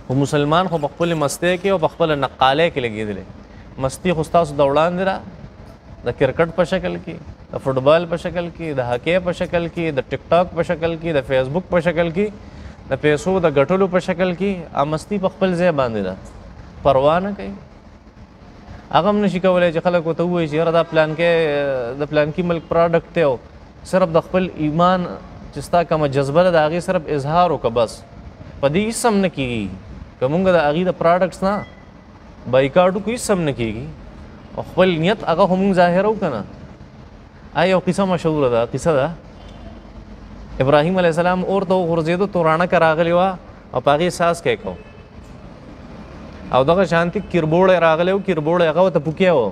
خو مسلمان خو په خپل مستی کې او په خپل نقالۍ کې لګېدلی. مستی خو ستاسو د وړاندې را د کرکټ په شکل کې، د فوټبال په شکل کې، د هاکی په شکل کې، د ټیک ټاک په شکل کې، د فیسبوک په شکل کې، د پیسو د ګټلو په شکل کې. مستی په خپل ځای باندې ده، پروا نه کوي. هغه هم نشي کولی چې خلک ورته ووایي چې یاره دا د پلانکي ملک پراډکټ دی او صرف د خپل ایمان چې ستا کومه جذبه ده د هغې صرف اظهار وکړه بس. په دې هېڅ هم نه کېږي که مونږ د هغې د پراډکټس نه بایکاټ وکړو، هېڅ هم نه کېږي. او خپل نیت هغه خو مونږ ظاهروو که نه. یو قصه مشهوره ده، قصه ده ابراهیم علیه السلام اور ته وغورځېدو، تورانه که راغلې وه او په هغې ساس کې کو او دغه شانتي کربوړی راغلی و، کربوړی هغه ورته پوکیا و.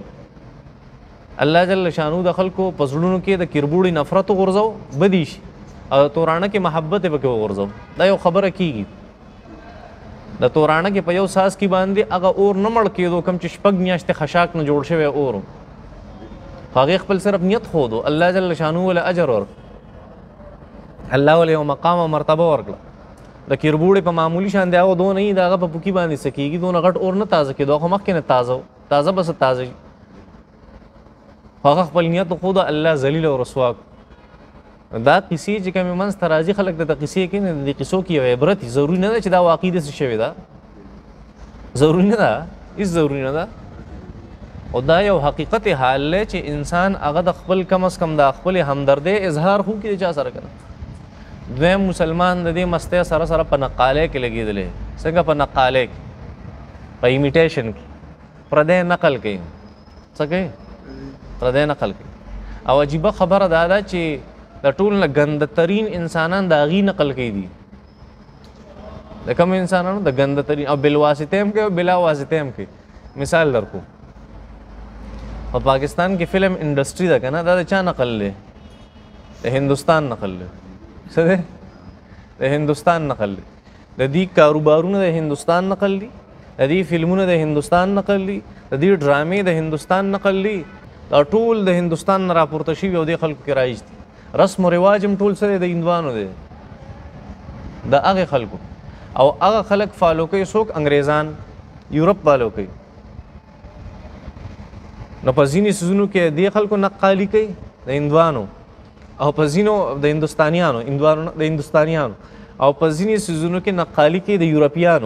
الله جل شانو د خلکو په زړونو کې د کربوړي نفرت وغورځو، بدي شي، او تورانه کې محبت یې پکې وغورځو. دا یو خبره کېږي. د تورانه کې په یو ساس کې باندې هغه اور نه مړ کېدو، کوم چې شپږ میاشتې خشاک نه جوړ شوی اور، هغې خپل صرف نیت ښودو، الله جل شانو ولې اجر ورکړ، الله ولې یو مقام او مرتبه ورکړه. د کربوړې په معمولي شان دی هغه دونه یي د هغه په پوکي باندې څه کېږي، دونه غټ اور نه تازه کېدو، خو مخکې نه تازه و، تازه به څه تازه شي. هغه خپل نیت وښوده، الله ذلیل او رسوا کړو. دا قصې چې کومې منځ ته راځي خلک د قصې کوي، د دې قصو کې یو عبرت ضروري نه ده چې دا واقعي داسې شوې ده، ضروري نه ده، هېڅ ضروري نه ده. او دا یو حقیقت حال دی چې انسان هغه د خپل کم از کم د خپلې همدردۍ اظهار خو کړي د چا سره که نه. دویم مسلمان د دې مستۍ سره سره په نقالۍ کې لګېدلی. څنګه په نقالۍ کې؟ په ایمیټیشن کې، پردی نقل کوي. څه کوي؟ پردی نقل کوي. او عجیبه خبره دا ده چې د ټول نه ګنده ترین انسانان د هغې نقل کوي دي. د کوم انسانانو؟ د ګنده ترین، او بالواسطه هم کوي او بلا واسطه هم کوي. مثال درکو، په پاکستان کې فلم انډسټري ده که نه، دا د چا نقل دی؟ د هندوستان نقل دی. څه دی؟ د هندوستان نقل دی. د دې کاروبارونه د هندوستان نقل دي، د دې فلمونه د هندوستان نقل دي، د دې ډرامې د هندوستان نقل دي. دا ټول د هندوستان نه راپورته شوي او دې خلکو کې رایج دي. رسم و رواج هم ټول څه دی؟ د هندوانو دی، د هغې خلکو. او هغه خلک فالو کوي څوک؟ انګریزان، یورپ فالو کوي. نو په ځینې څیزونو کې دې خلکو نقالي کوي د هندوانو، او په ځینو د هندوستانیانو، د هندوستانیانو، او په ځینې څیزونو کې نقالي کوي د یورپیانو.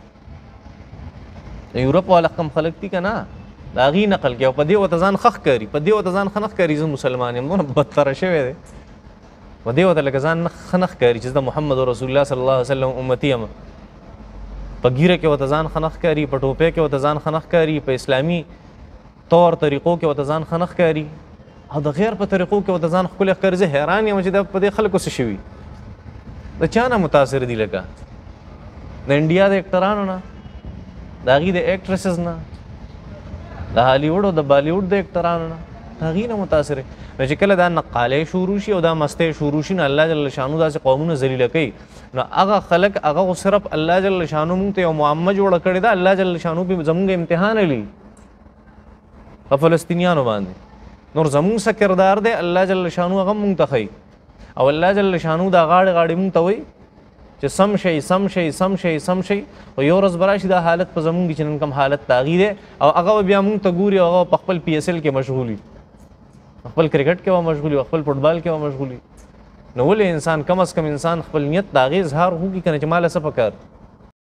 د یورپ والا کم خلک دي که نه، د هغې نقل کوي او په دې ورته ځان ښه ښکاري، په دې ورته ځان ښه نه ښکاري زه مسلمان یم، دونه بدتره شوی دی. په دې ورته لکه ځان ښه نه ښکاري چې زه د محمد رسول الله صلی الله علیه وسلم امتي یم. په ګیره کې ورته ځان ښه نه ښکاري، په ټوپۍ کې ورته ځان ښه نه ښکاري، په اسلامي طور طریقو کې ورته ځان ښه نه ښکاري، او د غیر په طریقو کې ورته ځان ښکلی ښکاري. زه حیران یم چې دا په دې خلکو څه شوي، د چا نه متاثر دي؟ لکه د انډیا د اکټرانو نه، د هغې د اکټرسز نه، د هالیوډ او د بالیوډ د اکټرانو نه، د هغې نه متاثر. نو چې کله دا نقالۍ شروع شي او دا مستۍ شروع شي، نو الله جل شانو داسې قومونه ذلیله کوي. نو هغه خلک هغه صرف الله جل شانو مونږ ته یو معمه جوړه کړې ده، الله جل شانو پې زمونږ امتحان لي په فلسطینیانو باندې. نور زمونږ څه کردار دی الله جل شانو هغه مونږ ته ښیي، او الله جل شانو دا غاړې غاړې مونږ ته وایي چې سم شئ سم شئ سم شئ سم شئ. او یو ورځ به راشي دا حالت په زمونږ چې نن کوم حالت د هغې دی، او هغه بیا مونږ ته ګوري او هغه په خپل PSL کې مشغول وي، خپل کرکټ کې به مشغول وي، خپل فوټبال کې به مشغول وي. نو ولې انسان کم از کم انسان خپل نیت د هغې اظهار وکړي که نه چې ما له څه پکار